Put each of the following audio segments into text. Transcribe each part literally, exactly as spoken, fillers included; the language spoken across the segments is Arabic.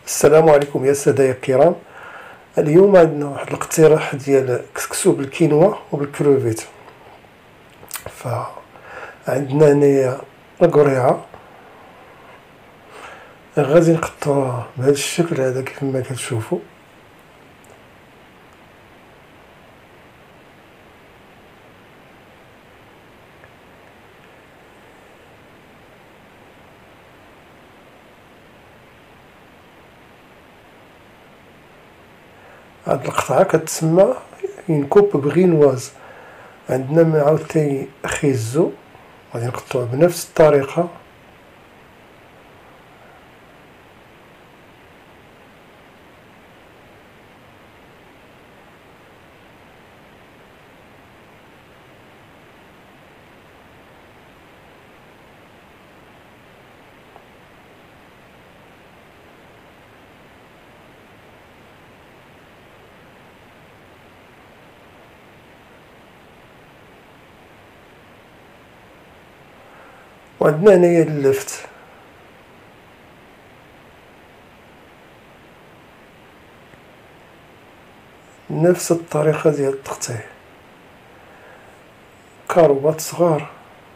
السلام عليكم يا سادة الكرام. اليوم عندنا واحد الاقتراح ديال كسكسو بالكينوا وبالكروفيت. فعندنا هنايا القريعه غادي نقطعوها بهذا الشكل هذا كيف ما كتشوفوا. هاد القطعه كتسمى كوب بغينواز. عندنا عاوتاني خيزو غادي نقطعوه بنفس الطريقه. وعندنا هنايا اللفت، نفس الطريقة ديال التقطيع، كاروبات صغار.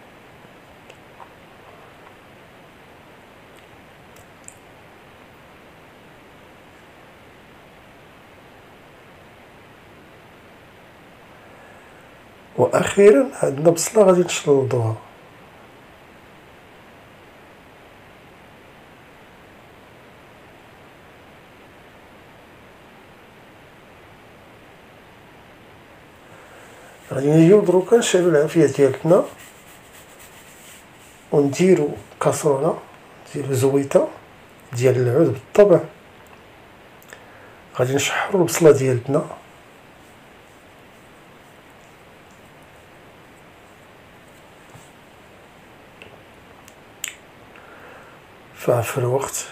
واخيرا عندنا بصله غادي نشلضوها. غادي نجيو دروكا نشعلو العافيه ديالتنا ونديرو كاسرونه ديال زويته ديال العود بالطبع. غادي نشحرو البصله ديالتنا ففي الوقت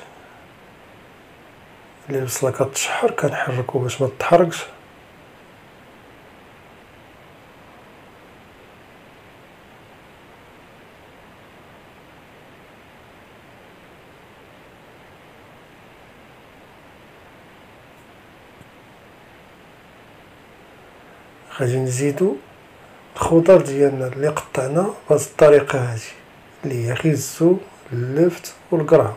اللي البصله كتشحر كنحركو باش ما تحرقش. غادي نزيدو الخضر ديالنا اللي قطعنا بهذه الطريقه هذه اللي هي خيزو اللفت والقرع.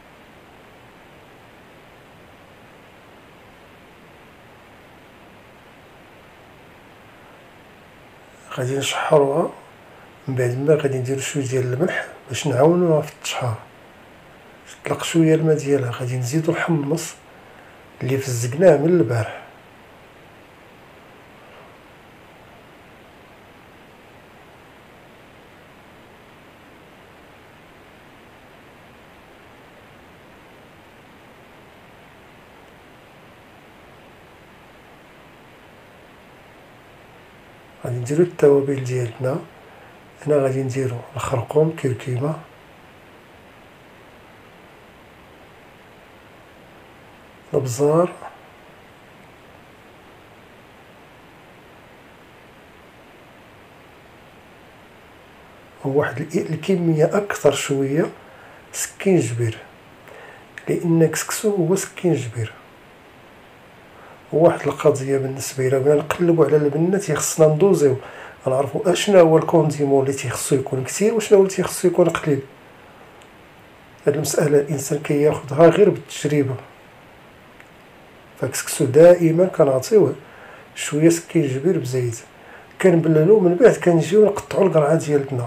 غادي نشحروها، من بعد ما غادي نديرو شويه ديال الملح باش نعاونوها في التشحار. تطلق شويه الماء ديالها غادي نزيدو الحمص اللي فزقناه من البارح. غادي نديرو التوابل ديالنا. هنا غادي نديرو الخرقوم، كركيمه، الابزار، وواحد الكميه اكثر شويه سكينجبير، لان كسكسو هو سكينجبير. وواحد القضيه بالنسبه الى بغينا نقلبوا على البنه تيخصنا ندوزيو غنعرفوا اشنا هو الكونديمون اللي تيخصو يكون كثير وشنا هو اللي تيخصو يكون قليل. هاد المساله الانسان كياخذها غير بالتجربه. فكسكسو دائما كنعطيوه شويه سكينجبير بزيت، كنبللو، من بعد كنجيو نقطعوا القرعه ديالتنا.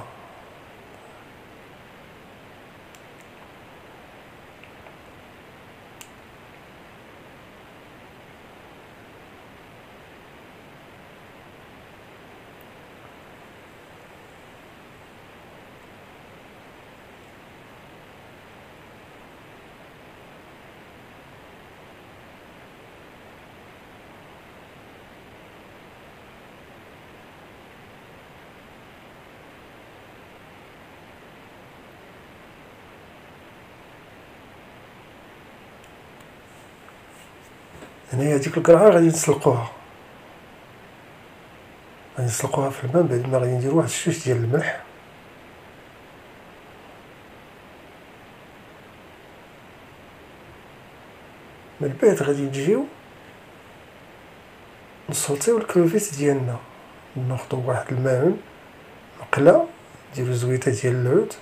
هنايا هاديك القرعه غادي نسلقوها، غادي نسلقوها في الماء. بعد ما غادي نديرو واحد الشوش ديال الملح، من بعد غادي نجيو نسوطيو الكروفيت ديالنا. ناخدو واحد الماعون، مقله، نديرو زويته ديال العود،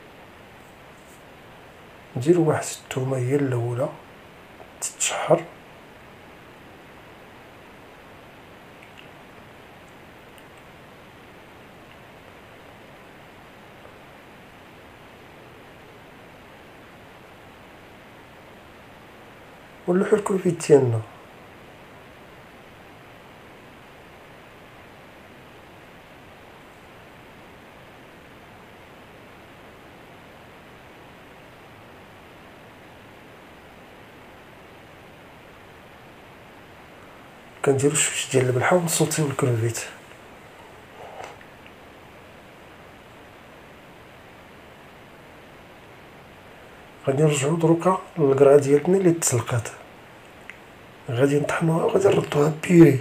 نديرو واحد الثومه هي الاولى تتشحر، ونلوحو الكروفيت ديالنا. كنديرو شويه ديال الملحه ونسوطيو الكروفيت. غادي نرجعو دروكا للقرعه ديالنا اللي تسلقات، غادي نطحنوها وغادي نردوها بيري.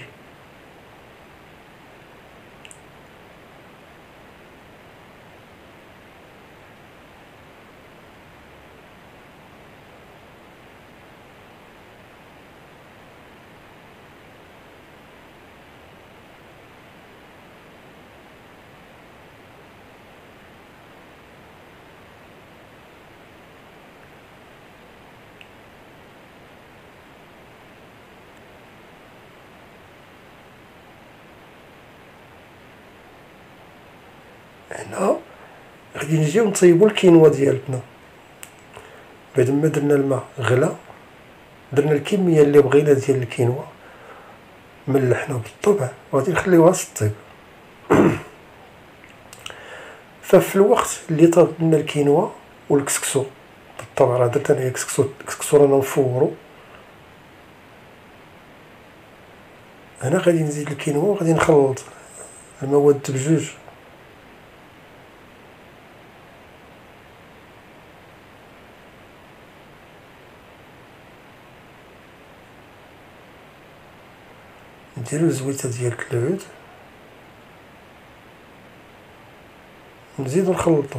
هنا غادي نجيو نطيبو الكينوا ديالتنا. بعد ما درنا الماء غلا، درنا الكميه اللي بغينا ديال الكينوا، ملحنا بالطبع وغادي نخليوها تطيب. ففي الوقت اللي طاب لنا الكينوا والكسكسو، بالطبع راه درت انايا كسكسو، الكسكسو رانا نفورو. هنا غادي نزيد الكينوا وغادي نخلط المواد بجوج. نديرو زويته ديال العود نزيدو نخلطو.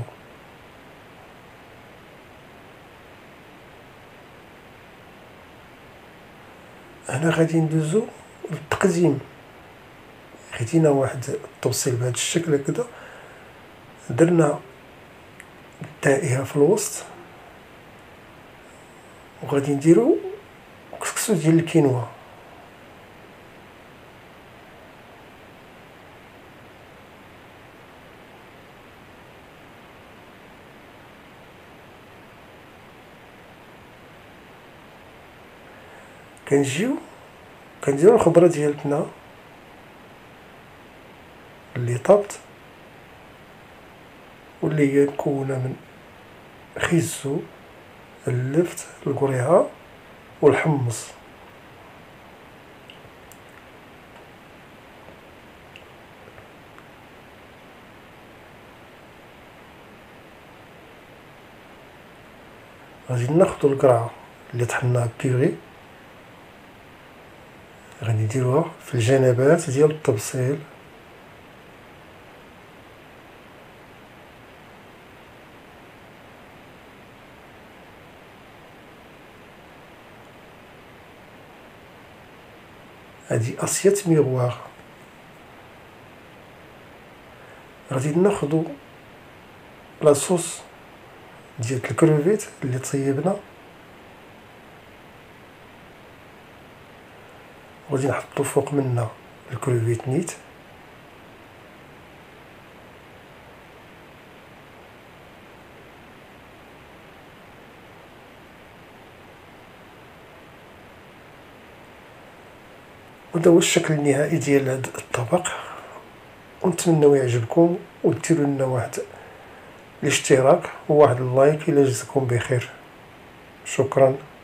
هنا غادي ندوزو للتقديم. خدينا واحد الطوسيل بهذا الشكل هكذا، درنا الدائره في الوسط، وغادي نديرو كسكسو ديال الكينوا. كنجيو كنديرو الخضره ديالتنا اللي طابت واللي هي مكونه من خيزو، اللفت، القريعه والحمص. غادي ناخدو القرعه اللي طحناها بيغي، غادي نديروها في الجنبات ديال الطبسيل، هادي اسيت ميغوار. غادي ناخدو لاصوص ديال الكروفيت اللي طيبنا، وغادي نحطو فوق منها الكروفيت نيت، وهذا هو الشكل النهائي ديال هذا الطبق. ونتمنوا يعجبكم وديروا لنا واحد الاشتراك وواحد اللايك الى جزاكم بخير. شكرا.